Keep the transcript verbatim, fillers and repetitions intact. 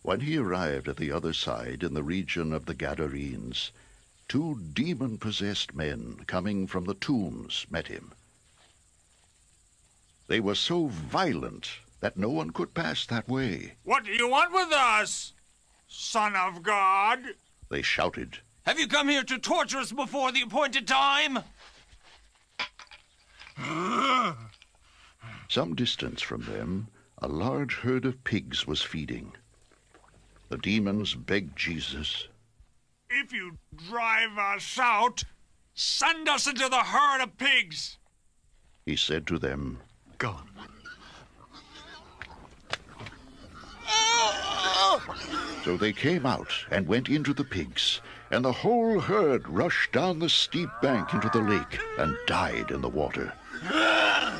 When he arrived at the other side in the region of the Gadarenes, two demon-possessed men coming from the tombs met him. They were so violent that no one could pass that way. "What do you want with us, Son of God?" They shouted. "Have you come here to torture us before the appointed time?" Some distance from them, a large herd of pigs was feeding. The demons begged Jesus, "If you drive us out, send us into the herd of pigs." He said to them, "Go." So they came out and went into the pigs, and the whole herd rushed down the steep bank into the lake and died in the water.